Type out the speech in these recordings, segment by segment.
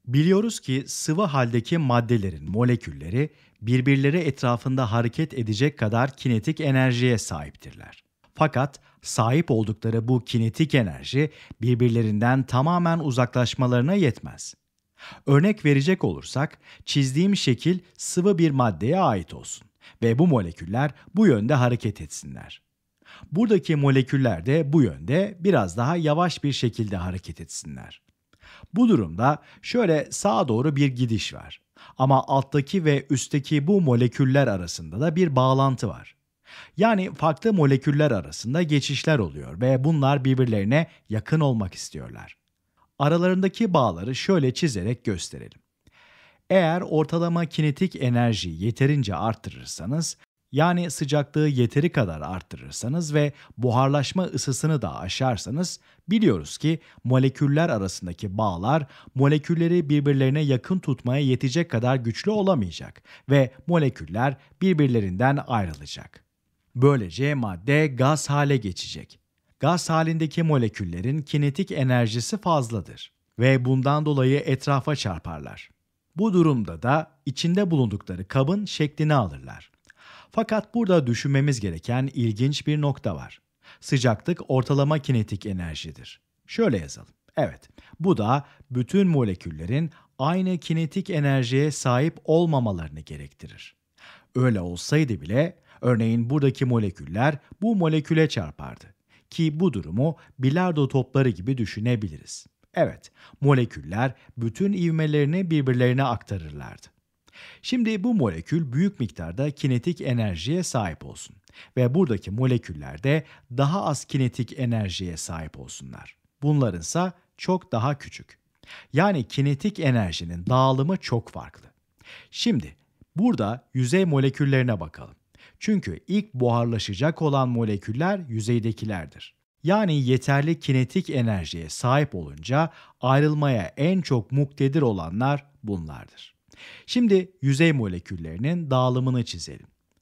Biliyoruz ki sıvı haldeki maddelerin molekülleri birbirleri etrafında hareket edecek kadar kinetik enerjiye sahiptirler. Fakat sahip oldukları bu kinetik enerji birbirlerinden tamamen uzaklaşmalarına yetmez. Örnek verecek olursak, çizdiğim şekil sıvı bir maddeye ait olsun ve bu moleküller bu yönde hareket etsinler. Buradaki moleküller de bu yönde biraz daha yavaş bir şekilde hareket etsinler. Bu durumda şöyle sağa doğru bir gidiş var. Ama alttaki ve üstteki bu moleküller arasında da bir bağlantı var. Yani farklı moleküller arasında geçişler oluyor ve bunlar birbirlerine yakın olmak istiyorlar. Aralarındaki bağları şöyle çizerek gösterelim. Eğer ortalama kinetik enerjiyi yeterince arttırırsanız, yani sıcaklığı yeteri kadar arttırırsanız ve buharlaşma ısısını da aşarsanız, biliyoruz ki moleküller arasındaki bağlar molekülleri birbirlerine yakın tutmaya yetecek kadar güçlü olamayacak ve moleküller birbirlerinden ayrılacak. Böylece madde gaz hale geçecek. Gaz halindeki moleküllerin kinetik enerjisi fazladır ve bundan dolayı etrafa çarparlar. Bu durumda da içinde bulundukları kabın şeklini alırlar. Fakat burada düşünmemiz gereken ilginç bir nokta var. Sıcaklık ortalama kinetik enerjidir. Şöyle yazalım. Evet, bu da bütün moleküllerin aynı kinetik enerjiye sahip olmamalarını gerektirir. Öyle olsaydı bile, örneğin buradaki moleküller bu moleküle çarpardı. Ki bu durumu bilardo topları gibi düşünebiliriz. Evet, moleküller bütün ivmelerini birbirlerine aktarırlardı. Şimdi bu molekül büyük miktarda kinetik enerjiye sahip olsun ve buradaki moleküller de daha az kinetik enerjiye sahip olsunlar. Bunlarınsa çok daha küçük. Yani kinetik enerjinin dağılımı çok farklı. Şimdi burada yüzey moleküllerine bakalım. Çünkü ilk buharlaşacak olan moleküller yüzeydekilerdir. Yani yeterli kinetik enerjiye sahip olunca ayrılmaya en çok muktedir olanlar bunlardır. Şimdi yüzey moleküllerinin dağılımını çizelim.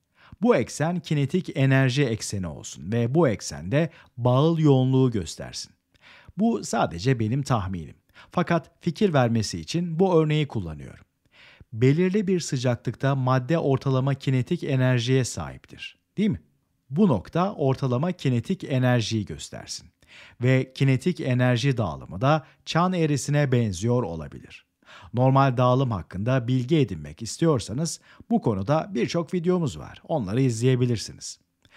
Bu eksen kinetik enerji ekseni olsun ve bu eksende bağıl yoğunluğu göstersin. Bu sadece benim tahminim. Fakat fikir vermesi için bu örneği kullanıyorum. Belirli bir sıcaklıkta madde ortalama kinetik enerjiye sahiptir, değil mi? Bu nokta ortalama kinetik enerjiyi göstersin. Ve kinetik enerji dağılımı da çan eğrisine benziyor olabilir. Normal dağılım hakkında bilgi edinmek istiyorsanız bu konuda birçok videomuz var. Onları izleyebilirsiniz.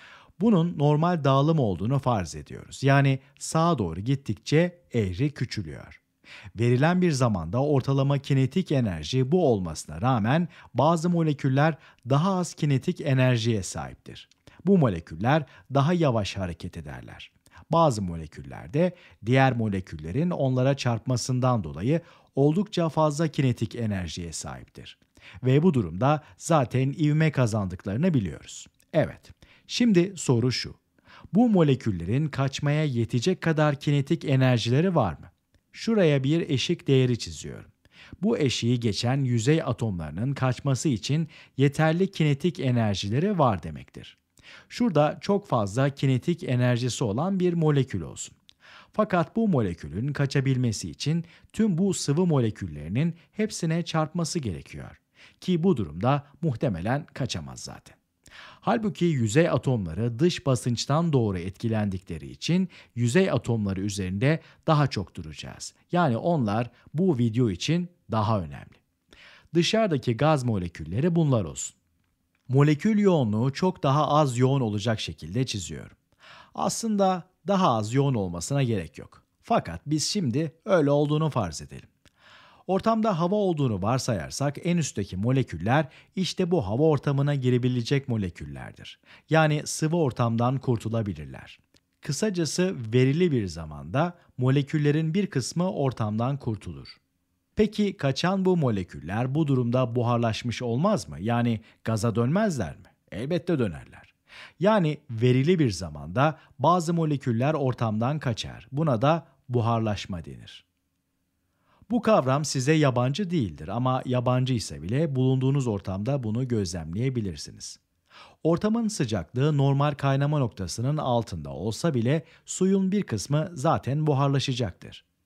Bunun normal dağılım olduğunu farz ediyoruz. Yani sağa doğru gittikçe eğri küçülüyor. Verilen bir zamanda ortalama kinetik enerji bu olmasına rağmen bazı moleküller daha az kinetik enerjiye sahiptir. Bu moleküller daha yavaş hareket ederler. Bazı moleküller de diğer moleküllerin onlara çarpmasından dolayı oldukça fazla kinetik enerjiye sahiptir. Ve bu durumda zaten ivme kazandıklarını biliyoruz. Evet, şimdi soru şu. Bu moleküllerin kaçmaya yetecek kadar kinetik enerjileri var mı? Şuraya bir eşik değeri çiziyorum. Bu eşiği geçen yüzey atomlarının kaçması için yeterli kinetik enerjileri var demektir. Şurada çok fazla kinetik enerjisi olan bir molekül olsun. Fakat bu molekülün kaçabilmesi için tüm bu sıvı moleküllerinin hepsine çarpması gerekiyor. Ki bu durumda muhtemelen kaçamaz zaten. Halbuki yüzey atomları dış basınçtan doğru etkilendikleri için yüzey atomları üzerinde daha çok duracağız. Yani onlar bu video için daha önemli. Dışarıdaki gaz molekülleri bunlar olsun. Molekül yoğunluğu çok daha az yoğun olacak şekilde çiziyorum. Aslında daha az yoğun olmasına gerek yok. Fakat biz şimdi öyle olduğunu farz edelim. Ortamda hava olduğunu varsayarsak en üstteki moleküller işte bu hava ortamına girebilecek moleküllerdir. Yani sıvı ortamdan kurtulabilirler. Kısacası verili bir zamanda moleküllerin bir kısmı ortamdan kurtulur. Peki kaçan bu moleküller bu durumda buharlaşmış olmaz mı? Yani gaza dönmezler mi? Elbette dönerler. Yani verili bir zamanda bazı moleküller ortamdan kaçar. Buna da buharlaşma denir. Bu kavram size yabancı değildir ama yabancıysa bile bulunduğunuz ortamda bunu gözlemleyebilirsiniz. Ortamın sıcaklığı normal kaynama noktasının altında olsa bile suyun bir kısmı zaten buharlaşacaktır.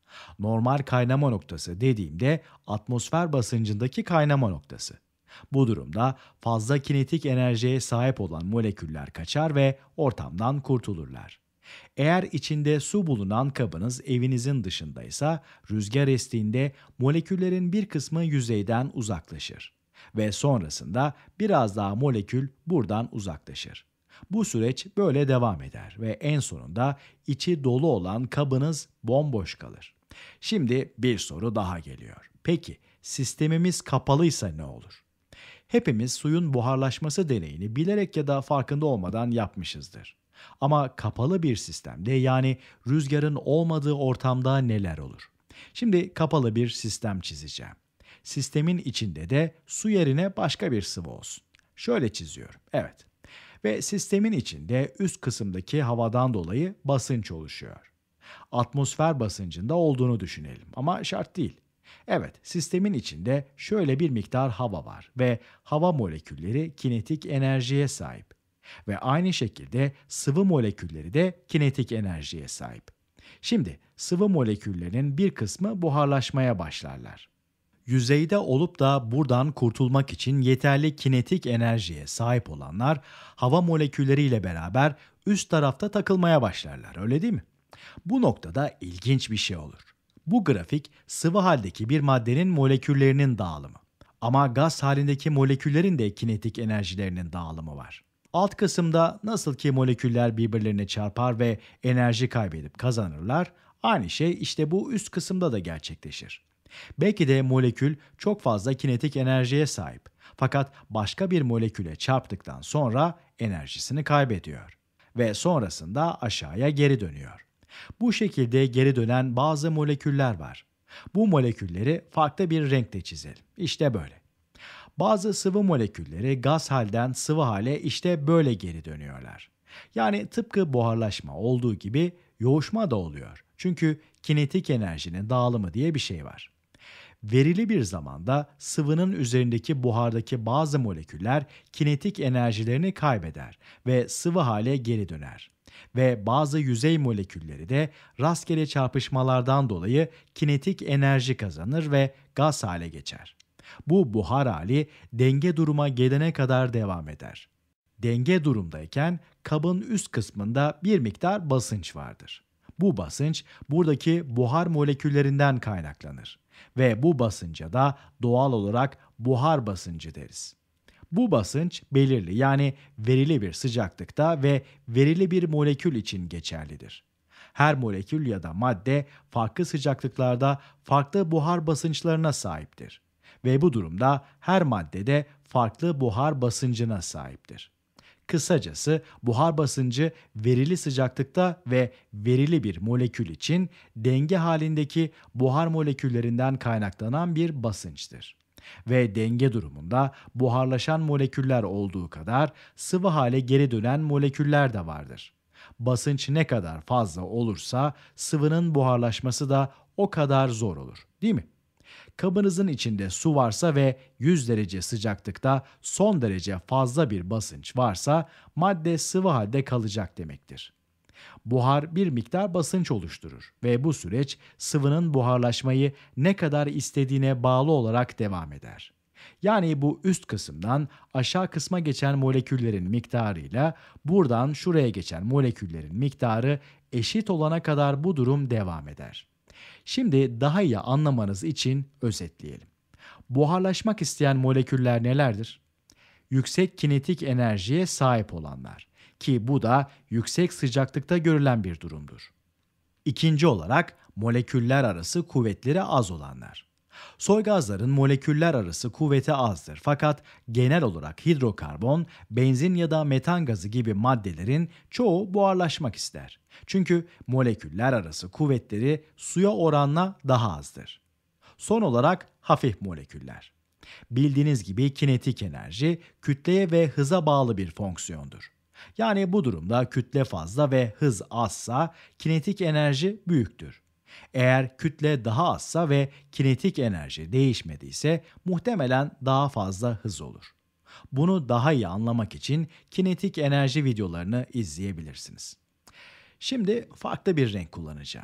Normal kaynama noktası dediğimde atmosfer basıncındaki kaynama noktası. Bu durumda fazla kinetik enerjiye sahip olan moleküller kaçar ve ortamdan kurtulurlar. Eğer içinde su bulunan kabınız evinizin dışındaysa rüzgar estiğinde moleküllerin bir kısmı yüzeyden uzaklaşır ve sonrasında biraz daha molekül buradan uzaklaşır. Bu süreç böyle devam eder ve en sonunda içi dolu olan kabınız bomboş kalır. Şimdi bir soru daha geliyor. Peki sistemimiz kapalıysa ne olur? Hepimiz suyun buharlaşması deneyini bilerek ya da farkında olmadan yapmışızdır. Ama kapalı bir sistemde yani rüzgarın olmadığı ortamda neler olur? Şimdi kapalı bir sistem çizeceğim. Sistemin içinde de su yerine başka bir sıvı olsun. Şöyle çiziyorum. Evet. Ve sistemin içinde üst kısımdaki havadan dolayı basınç oluşuyor. Atmosfer basıncında olduğunu düşünelim ama şart değil. Evet, sistemin içinde şöyle bir miktar hava var ve hava molekülleri kinetik enerjiye sahip. Ve aynı şekilde sıvı molekülleri de kinetik enerjiye sahip. Şimdi sıvı moleküllerinin bir kısmı buharlaşmaya başlarlar. Yüzeyde olup da buradan kurtulmak için yeterli kinetik enerjiye sahip olanlar hava molekülleriyle beraber üst tarafta takılmaya başlarlar, öyle değil mi? Bu noktada ilginç bir şey olur. Bu grafik sıvı haldeki bir maddenin moleküllerinin dağılımı. Ama gaz halindeki moleküllerin de kinetik enerjilerinin dağılımı var. Alt kısımda nasıl ki moleküller birbirlerine çarpar ve enerji kaybedip kazanırlar, aynı şey işte bu üst kısımda da gerçekleşir. Belki de molekül çok fazla kinetik enerjiye sahip. Fakat başka bir moleküle çarptıktan sonra enerjisini kaybediyor ve sonrasında aşağıya geri dönüyor. Bu şekilde geri dönen bazı moleküller var. Bu molekülleri farklı bir renkte çizelim. İşte böyle. Bazı sıvı molekülleri gaz halden sıvı hale işte böyle geri dönüyorlar. Yani tıpkı buharlaşma olduğu gibi yoğuşma da oluyor. Çünkü kinetik enerjinin dağılımı diye bir şey var. Verili bir zamanda sıvının üzerindeki buhardaki bazı moleküller kinetik enerjilerini kaybeder ve sıvı hale geri döner. Ve bazı yüzey molekülleri de rastgele çarpışmalardan dolayı kinetik enerji kazanır ve gaz hale geçer. Bu buhar hali denge duruma gelene kadar devam eder. Denge durumdayken kabın üst kısmında bir miktar basınç vardır. Bu basınç buradaki buhar moleküllerinden kaynaklanır ve bu basınca da doğal olarak buhar basıncı deriz. Bu basınç belirli yani verili bir sıcaklıkta ve verili bir molekül için geçerlidir. Her molekül ya da madde farklı sıcaklıklarda farklı buhar basınçlarına sahiptir ve bu durumda her madde de farklı buhar basıncına sahiptir. Kısacası buhar basıncı verili sıcaklıkta ve verili bir molekül için denge halindeki buhar moleküllerinden kaynaklanan bir basınçtır. Ve denge durumunda buharlaşan moleküller olduğu kadar sıvı hale geri dönen moleküller de vardır. Basınç ne kadar fazla olursa sıvının buharlaşması da o kadar zor olur, değil mi? Kabınızın içinde su varsa ve 100 derece sıcaklıkta son derece fazla bir basınç varsa madde sıvı halde kalacak demektir. Buhar bir miktar basınç oluşturur ve bu süreç sıvının buharlaşmayı ne kadar istediğine bağlı olarak devam eder. Yani bu üst kısımdan aşağı kısma geçen moleküllerin miktarıyla buradan şuraya geçen moleküllerin miktarı eşit olana kadar bu durum devam eder. Şimdi daha iyi anlamanız için özetleyelim. Buharlaşmak isteyen moleküller nelerdir? Yüksek kinetik enerjiye sahip olanlar ki bu da yüksek sıcaklıkta görülen bir durumdur. İkinci olarak moleküller arası kuvvetleri az olanlar. Soy gazların moleküller arası kuvveti azdır fakat genel olarak hidrokarbon, benzin ya da metan gazı gibi maddelerin çoğu buharlaşmak ister. Çünkü moleküller arası kuvvetleri suya oranla daha azdır. Son olarak hafif moleküller. Bildiğiniz gibi kinetik enerji kütleye ve hıza bağlı bir fonksiyondur. Yani bu durumda kütle fazla ve hız azsa kinetik enerji büyüktür. Eğer kütle daha azsa ve kinetik enerji değişmediyse muhtemelen daha fazla hız olur. Bunu daha iyi anlamak için kinetik enerji videolarını izleyebilirsiniz. Şimdi farklı bir renk kullanacağım.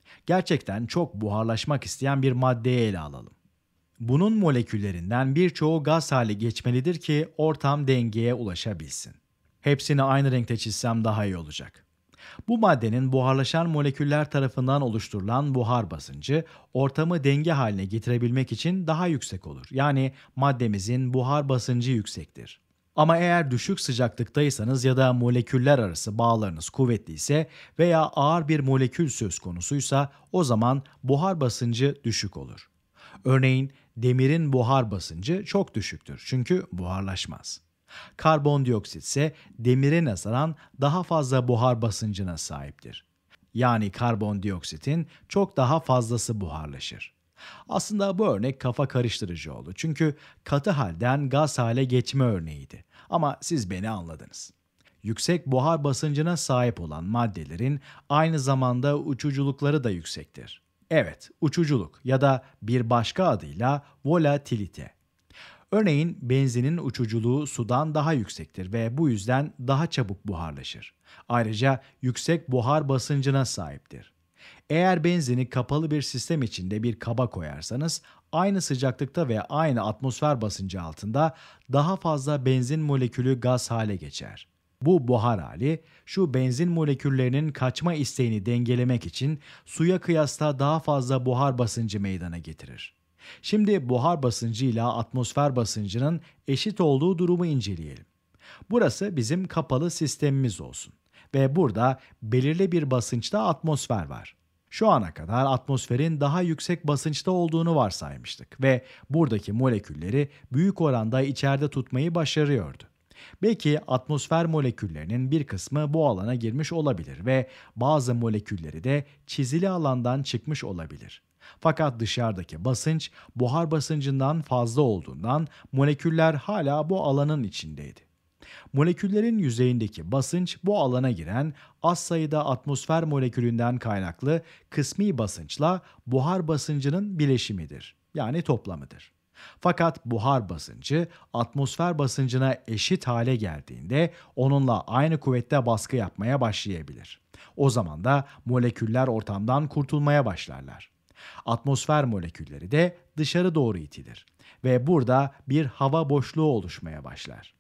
Gerçekten çok buharlaşmak isteyen bir maddeyi ele alalım. Bunun moleküllerinden birçoğu gaz hale geçmelidir ki ortam dengeye ulaşabilsin. Hepsini aynı renkte çizsem daha iyi olacak. Bu maddenin buharlaşan moleküller tarafından oluşturulan buhar basıncı ortamı denge haline getirebilmek için daha yüksek olur. Yani maddemizin buhar basıncı yüksektir. Ama eğer düşük sıcaklıktaysanız ya da moleküller arası bağlarınız kuvvetliyse veya ağır bir molekül söz konusuysa o zaman buhar basıncı düşük olur. Örneğin demirin buhar basıncı çok düşüktür çünkü buharlaşmaz. Karbondioksit ise demire nazaran daha fazla buhar basıncına sahiptir. Yani karbondioksitin çok daha fazlası buharlaşır. Aslında bu örnek kafa karıştırıcı oldu çünkü katı halden gaz hale geçme örneğiydi. Ama siz beni anladınız. Yüksek buhar basıncına sahip olan maddelerin aynı zamanda uçuculukları da yüksektir. Evet, uçuculuk ya da bir başka adıyla volatilite. Örneğin benzinin uçuculuğu sudan daha yüksektir ve bu yüzden daha çabuk buharlaşır. Ayrıca yüksek buhar basıncına sahiptir. Eğer benzini kapalı bir sistem içinde bir kaba koyarsanız aynı sıcaklıkta ve aynı atmosfer basıncı altında daha fazla benzin molekülü gaz hale geçer. Bu buhar hali şu benzin moleküllerinin kaçma isteğini dengelemek için suya kıyasla daha fazla buhar basıncı meydana getirir. Şimdi buhar basıncı ile atmosfer basıncının eşit olduğu durumu inceleyelim. Burası bizim kapalı sistemimiz olsun ve burada belirli bir basınçta atmosfer var. Şu ana kadar atmosferin daha yüksek basınçta olduğunu varsaymıştık ve buradaki molekülleri büyük oranda içeride tutmayı başarıyordu. Belki atmosfer moleküllerinin bir kısmı bu alana girmiş olabilir ve bazı molekülleri de çizili alandan çıkmış olabilir. Fakat dışarıdaki basınç buhar basıncından fazla olduğundan moleküller hala bu alanın içindeydi. Moleküllerin yüzeyindeki basınç bu alana giren az sayıda atmosfer molekülünden kaynaklı kısmi basınçla buhar basıncının bileşimidir. Yani toplamıdır. Fakat buhar basıncı atmosfer basıncına eşit hale geldiğinde onunla aynı kuvvette baskı yapmaya başlayabilir. O zaman da moleküller ortamdan kurtulmaya başlarlar. Atmosfer molekülleri de dışarı doğru itilir ve burada bir hava boşluğu oluşmaya başlar.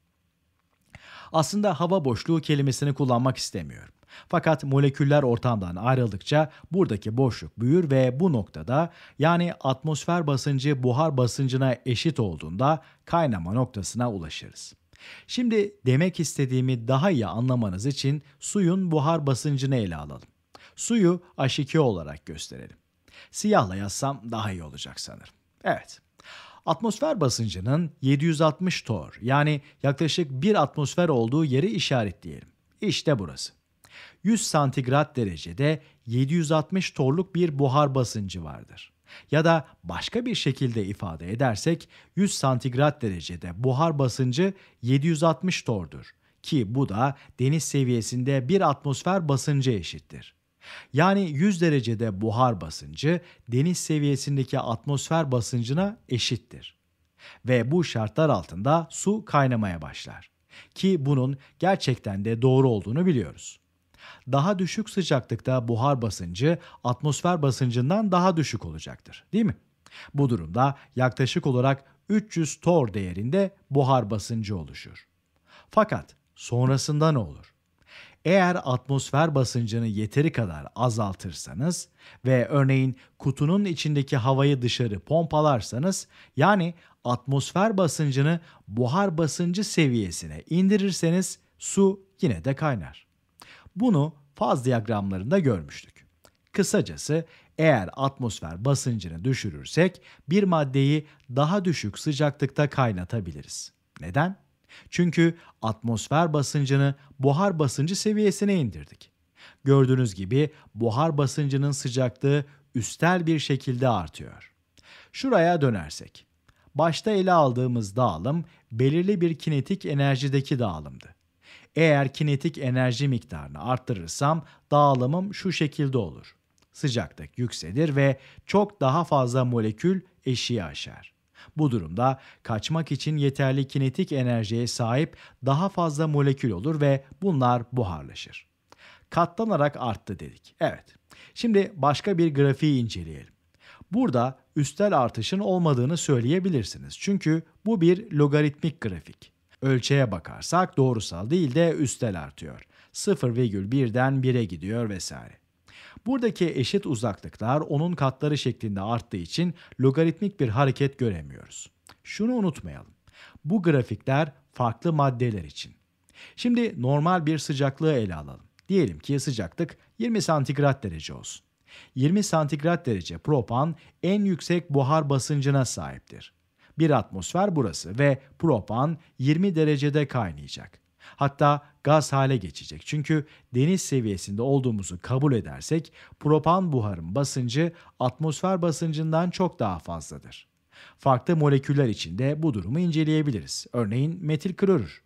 Aslında hava boşluğu kelimesini kullanmak istemiyorum. Fakat moleküller ortamdan ayrıldıkça buradaki boşluk büyür ve bu noktada yani atmosfer basıncı buhar basıncına eşit olduğunda kaynama noktasına ulaşırız. Şimdi demek istediğimi daha iyi anlamanız için suyun buhar basıncını ele alalım. Suyu H2O olarak gösterelim. Siyahla yazsam daha iyi olacak sanırım. Evet. Atmosfer basıncının 760 torr yani yaklaşık 1 atmosfer olduğu yeri işaretleyelim. İşte burası. 100 santigrat derecede 760 torluk bir buhar basıncı vardır. Ya da başka bir şekilde ifade edersek 100 santigrat derecede buhar basıncı 760 tordur ki bu da deniz seviyesinde 1 atmosfer basıncı eşittir. Yani 100 derecede buhar basıncı deniz seviyesindeki atmosfer basıncına eşittir. Ve bu şartlar altında su kaynamaya başlar. Ki bunun gerçekten de doğru olduğunu biliyoruz. Daha düşük sıcaklıkta buhar basıncı atmosfer basıncından daha düşük olacaktır, değil mi? Bu durumda yaklaşık olarak 300 torr değerinde buhar basıncı oluşur. Fakat sonrasında ne olur? Eğer atmosfer basıncını yeteri kadar azaltırsanız ve örneğin kutunun içindeki havayı dışarı pompalarsanız yani atmosfer basıncını buhar basıncı seviyesine indirirseniz su yine de kaynar. Bunu faz diyagramlarında görmüştük. Kısacası eğer atmosfer basıncını düşürürsek bir maddeyi daha düşük sıcaklıkta kaynatabiliriz. Neden? Çünkü atmosfer basıncını buhar basıncı seviyesine indirdik. Gördüğünüz gibi buhar basıncının sıcaklığı üstel bir şekilde artıyor. Şuraya dönersek, başta ele aldığımız dağılım belirli bir kinetik enerjideki dağılımdı. Eğer kinetik enerji miktarını arttırırsam dağılımım şu şekilde olur. Sıcaklık yükselir ve çok daha fazla molekül eşiği aşar. Bu durumda kaçmak için yeterli kinetik enerjiye sahip daha fazla molekül olur ve bunlar buharlaşır. Katlanarak arttı dedik. Evet. Şimdi başka bir grafiği inceleyelim. Burada üstel artışın olmadığını söyleyebilirsiniz. Çünkü bu bir logaritmik grafik. Ölçeğe bakarsak doğrusal değil de üstel artıyor. 0,1'den 1'e gidiyor vesaire. Buradaki eşit uzaklıklar onun katları şeklinde arttığı için logaritmik bir hareket göremiyoruz. Şunu unutmayalım. Bu grafikler farklı maddeler için. Şimdi normal bir sıcaklığı ele alalım. Diyelim ki sıcaklık 20 santigrat derece olsun. 20 santigrat derece propan en yüksek buhar basıncına sahiptir. Bir atmosfer burası ve propan 20 derecede kaynayacak. Hatta gaz hale geçecek. Çünkü deniz seviyesinde olduğumuzu kabul edersek propan buharın basıncı atmosfer basıncından çok daha fazladır. Farklı moleküller için de bu durumu inceleyebiliriz. Örneğin metil klorür.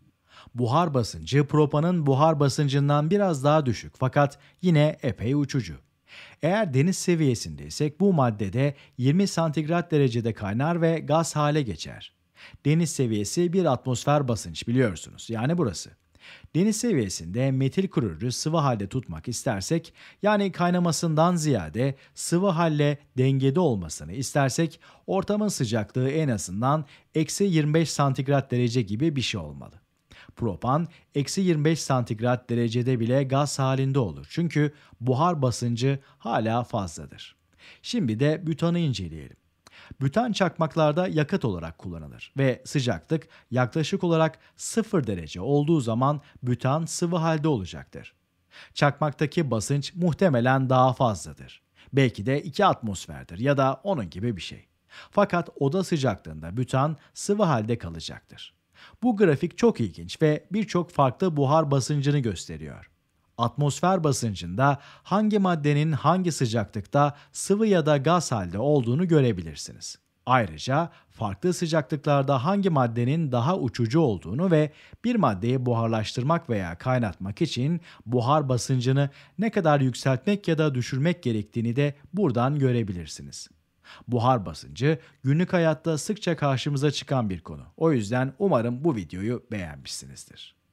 Buhar basıncı propanın buhar basıncından biraz daha düşük fakat yine epey uçucu. Eğer deniz seviyesindeysek bu maddede 20 santigrat derecede kaynar ve gaz hale geçer. Deniz seviyesi bir atmosfer basınç biliyorsunuz, yani burası. Deniz seviyesinde metil klorürü sıvı halde tutmak istersek, yani kaynamasından ziyade sıvı halle dengede olmasını istersek, ortamın sıcaklığı en azından eksi 25 santigrat derece gibi bir şey olmalı. Propan eksi 25 santigrat derecede bile gaz halinde olur. Çünkü buhar basıncı hala fazladır. Şimdi de bütanı inceleyelim. Bütan çakmaklarda yakıt olarak kullanılır ve sıcaklık yaklaşık olarak 0 derece olduğu zaman bütan sıvı halde olacaktır. Çakmaktaki basınç muhtemelen daha fazladır. Belki de 2 atmosferdir ya da onun gibi bir şey. Fakat oda sıcaklığında bütan sıvı halde kalacaktır. Bu grafik çok ilginç ve birçok farklı buhar basıncını gösteriyor. Atmosfer basıncında hangi maddenin hangi sıcaklıkta sıvı ya da gaz halde olduğunu görebilirsiniz. Ayrıca farklı sıcaklıklarda hangi maddenin daha uçucu olduğunu ve bir maddeyi buharlaştırmak veya kaynatmak için buhar basıncını ne kadar yükseltmek ya da düşürmek gerektiğini de buradan görebilirsiniz. Buhar basıncı günlük hayatta sıkça karşımıza çıkan bir konu. O yüzden umarım bu videoyu beğenmişsinizdir.